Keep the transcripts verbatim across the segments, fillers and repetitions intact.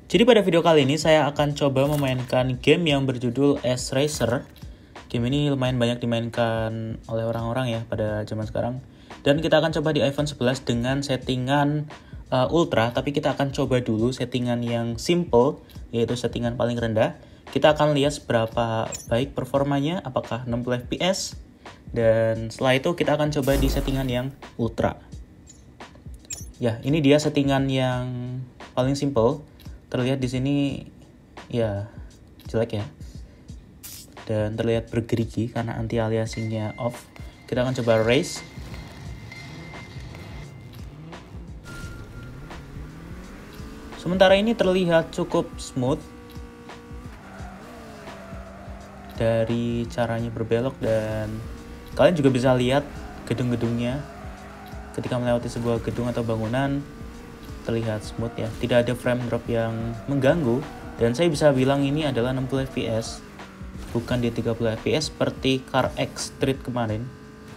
Jadi pada video kali ini saya akan coba memainkan game yang berjudul S-Racer. Game ini lumayan banyak dimainkan oleh orang-orang ya pada zaman sekarang. Dan kita akan coba di iPhone sebelas dengan settingan uh, Ultra, tapi kita akan coba dulu settingan yang simple, yaitu settingan paling rendah. Kita akan lihat seberapa baik performanya, apakah enam puluh F P S. Dan setelah itu kita akan coba di settingan yang Ultra. Ya, ini dia settingan yang paling simple. Terlihat di sini ya jelek ya, dan terlihat bergerigi karena anti aliasingnya off. Kita akan coba race. Sementara ini terlihat cukup smooth dari caranya berbelok, dan kalian juga bisa lihat gedung-gedungnya ketika melewati sebuah gedung atau bangunan. Terlihat smooth ya, tidak ada frame drop yang mengganggu, dan saya bisa bilang ini adalah enam puluh F P S, bukan di tiga puluh F P S seperti Car X Street kemarin.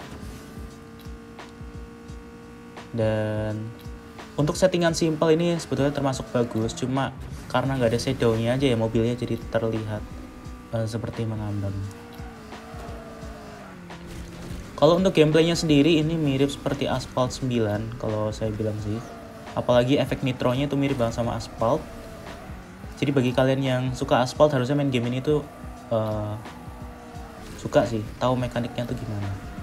Dan untuk settingan simple ini sebetulnya termasuk bagus, cuma karena nggak ada shadownya aja ya mobilnya jadi terlihat uh, seperti mengambang. Kalau untuk gameplaynya sendiri ini mirip seperti Asphalt sembilan kalau saya bilang sih. Apalagi efek nitronya itu mirip banget sama Asphalt. Jadi bagi kalian yang suka Asphalt harusnya main game ini tuh uh, suka sih, tahu mekaniknya tuh gimana.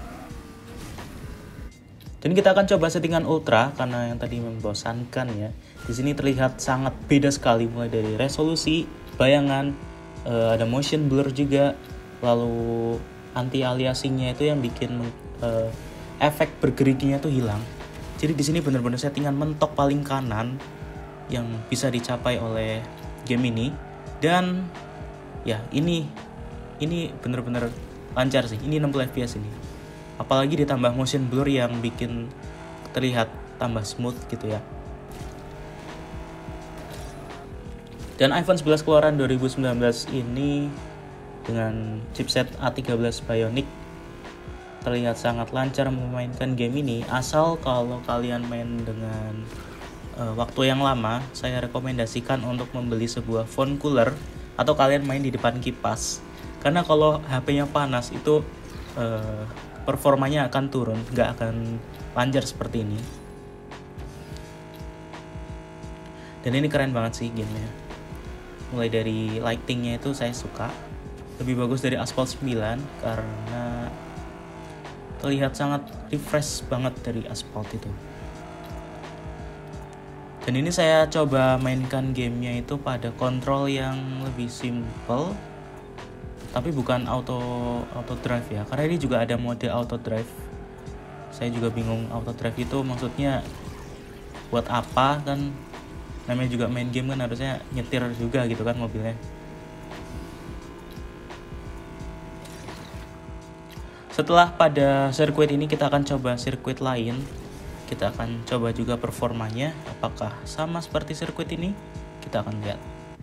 Dan kita akan coba settingan Ultra karena yang tadi membosankan ya. Di sini terlihat sangat beda sekali, mulai dari resolusi, bayangan, uh, ada motion blur juga, lalu anti aliasingnya itu yang bikin uh, efek bergeriginya tuh hilang. Jadi di sini benar-benar settingan mentok paling kanan yang bisa dicapai oleh game ini. Dan ya ini ini benar-benar lancar sih. Ini enam puluh F P S ini. Apalagi ditambah motion blur yang bikin terlihat tambah smooth gitu ya. Dan iPhone sebelas keluaran dua ribu sembilan belas ini dengan chipset A tiga belas Bionic terlihat sangat lancar memainkan game ini, asal kalau kalian main dengan uh, waktu yang lama. Saya rekomendasikan untuk membeli sebuah phone cooler atau kalian main di depan kipas, karena kalau H P-nya panas itu uh, performanya akan turun, nggak akan lancar seperti ini. Dan ini keren banget sih gamenya, mulai dari lightingnya itu saya suka, lebih bagus dari Asphalt sembilan karena terlihat sangat refresh banget dari Asphalt itu. Dan ini saya coba mainkan gamenya itu pada kontrol yang lebih simple, tapi bukan auto auto drive ya, karena ini juga ada mode auto drive. Saya juga bingung auto drive itu maksudnya buat apa, kan namanya juga main game kan harusnya nyetir juga gitu kan mobilnya. Setelah pada sirkuit ini kita akan coba sirkuit lain. Kita akan coba juga performanya, apakah sama seperti sirkuit ini. Kita akan lihat.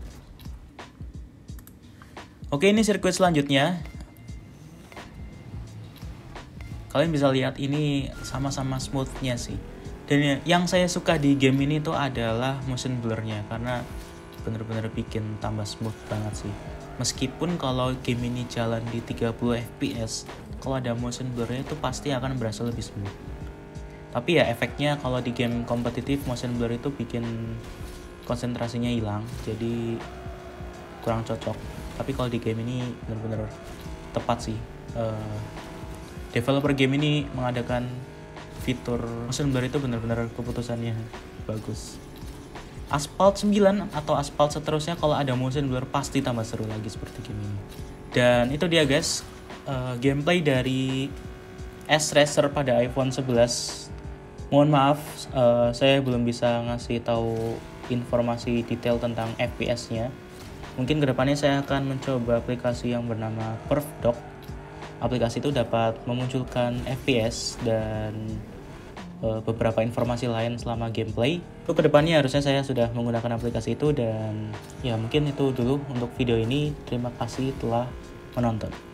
Oke, ini sirkuit selanjutnya. Kalian bisa lihat ini sama-sama smoothnya sih. Dan yang saya suka di game ini tuh adalah motion blurnya, karena bener-bener bikin tambah smooth banget sih. Meskipun kalau game ini jalan di tiga puluh F P S, kalau ada motion blurnya itu pasti akan berasa lebih smooth. Tapi ya efeknya kalau di game kompetitif motion blur itu bikin konsentrasinya hilang, jadi kurang cocok. Tapi kalau di game ini benar-benar tepat sih. Uh, developer game ini mengadakan fitur motion blur itu benar-benar keputusannya bagus. Asphalt sembilan atau Asphalt seterusnya kalau ada motion blur pasti tambah seru lagi seperti game ini. Dan itu dia guys, uh, gameplay dari S-Racer pada iPhone sebelas. Mohon maaf, uh, saya belum bisa ngasih tahu informasi detail tentang F P S-nya. Mungkin kedepannya saya akan mencoba aplikasi yang bernama PerfDock. Aplikasi itu dapat memunculkan F P S dan beberapa informasi lain selama gameplay. Untuk kedepannya harusnya saya sudah menggunakan aplikasi itu. Dan ya mungkin itu dulu untuk video ini. Terima kasih telah menonton.